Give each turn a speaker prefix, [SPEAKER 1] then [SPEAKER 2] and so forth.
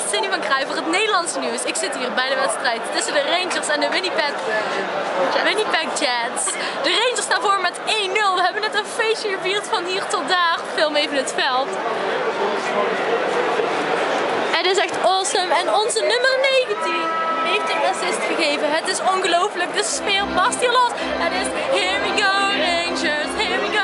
[SPEAKER 1] is Cindy van Cruijff voor het Nederlandse nieuws. Ik zit hier bij de wedstrijd tussen de Rangers en de Winnipeg Jets. De Rangers staan voor met 1-0. We hebben net een feestje gevierd van hier tot daar. Film even het veld. Het is echt awesome. En onze nummer 19 heeft een assist gegeven. Het is ongelooflijk. De sfeer barst hier los. Het is here we go Rangers, here we go.